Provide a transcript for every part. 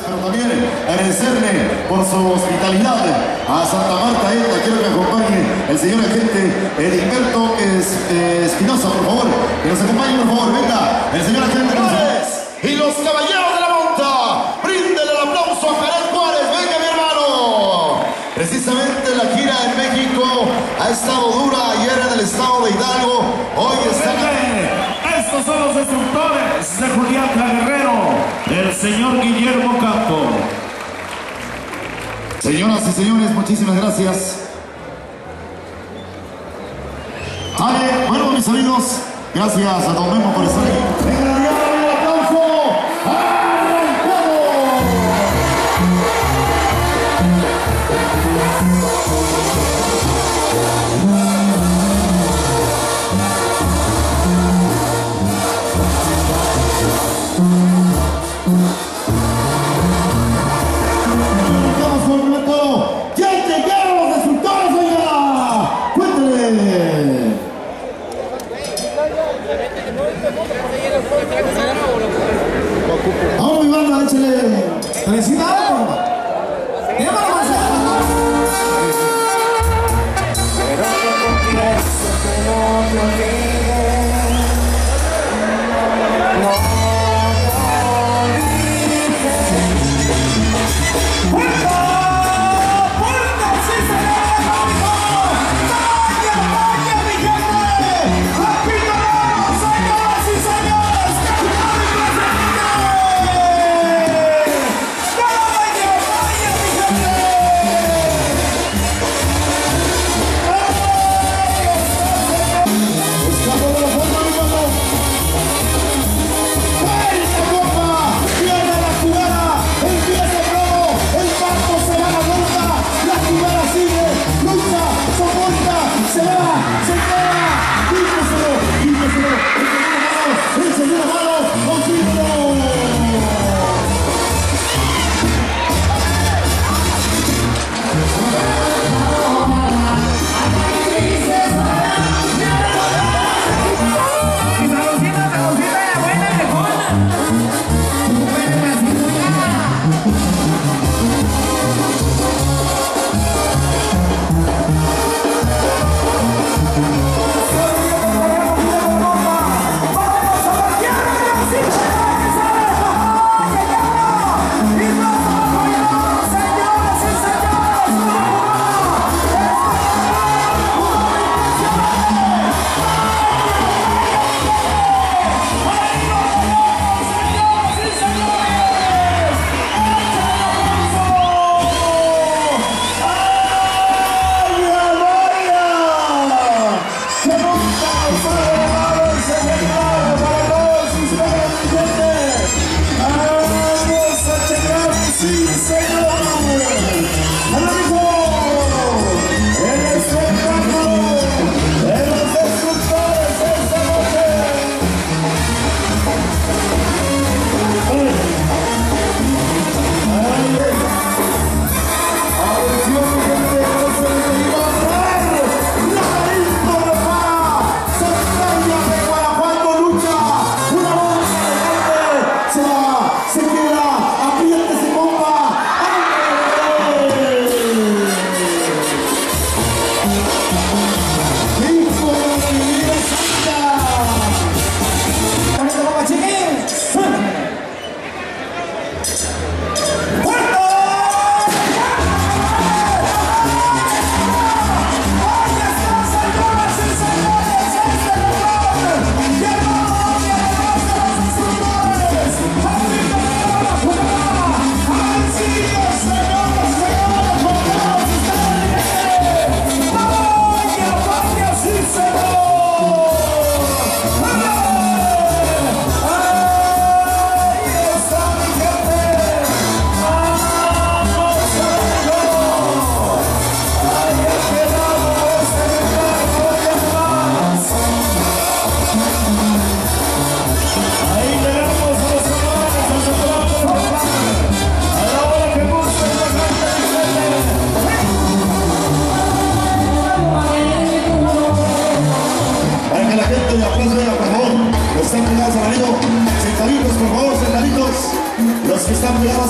pero también agradecerle por su hospitalidad a Santa Marta. Quiero que acompañe el señor agente Edilberto Espinosa, por favor. Que nos acompañe, por favor. Venga, el señor agente González. Y los caballeros de la monta, bríndele el aplauso a Jared Juárez. Venga, mi hermano. Precisamente la gira en México ha estado dura. Ayer en el estado de Hidalgo, hoy está Estos son los destructores de Julián Guerrero, el señor Guillermo Campo. Señoras y señores, muchísimas gracias. Vale, bueno, mis amigos, gracias a don Memo por estar ahí. ¡Venga, un aplauso! Cuéntale.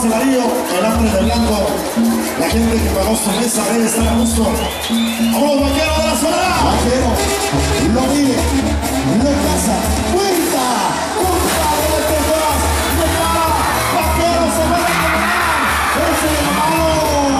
Darío, el hombre de blanco. La gente que pagó su mesa debe estar a gusto. ¡Vamos, vaquero de la zona! Vaquero, lo vive, lo casa, cuenta, de personas, de cara, vaquero se va a ganar. ¡Es el hermano!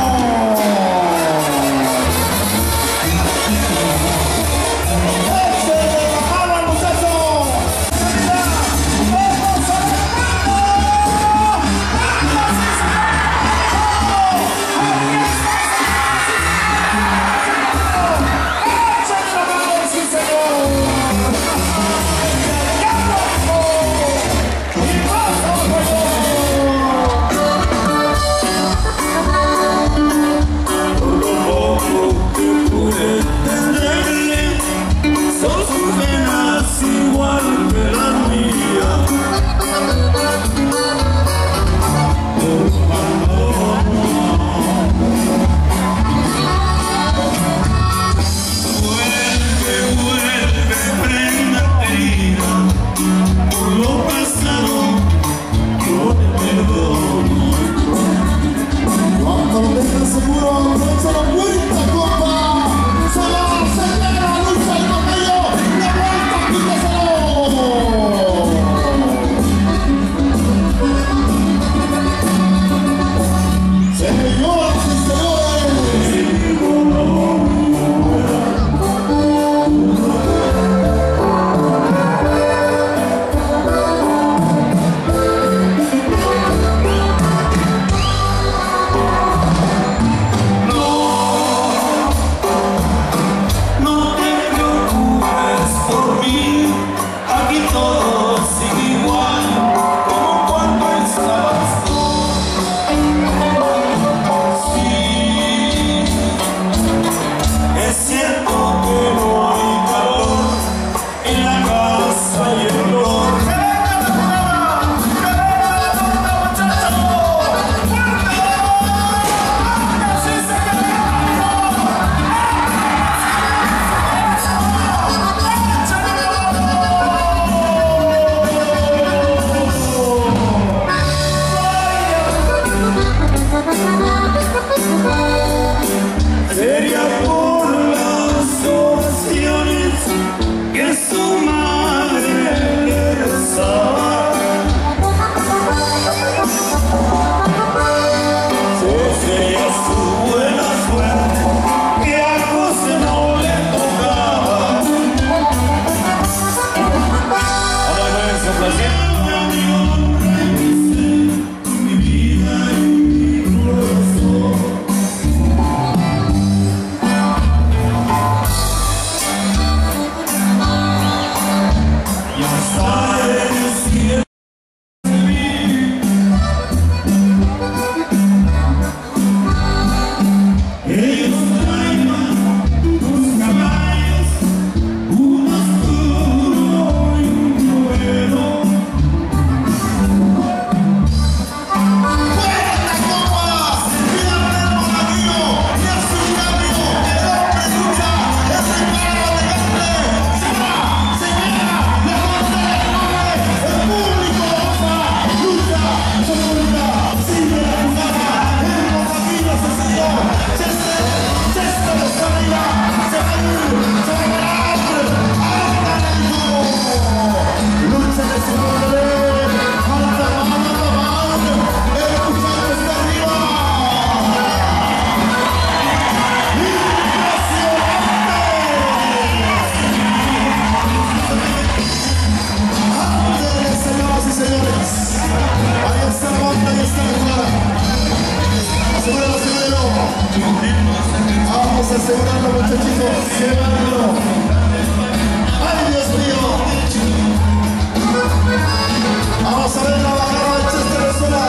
asegurando, muchachitos. ¡Ay, Dios mío! Vamos a ver la bajada de Chester Resola.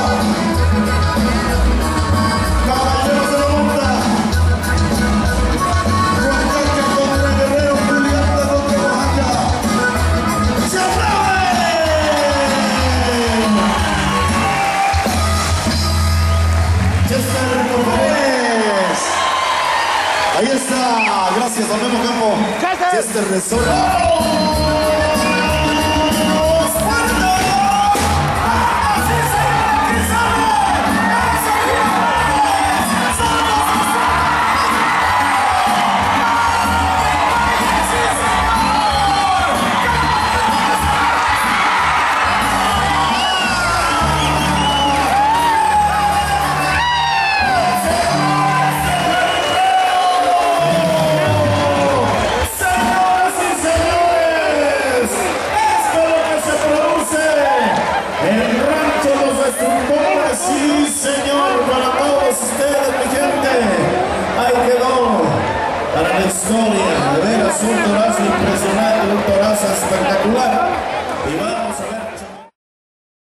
Caballeros de la monta. Oaxaca contra Guerrero, Julián contra Oaxaca. ¡Se aplaude! Chester, por favor. Ahí está, gracias al Memo Campo. Chester Resola.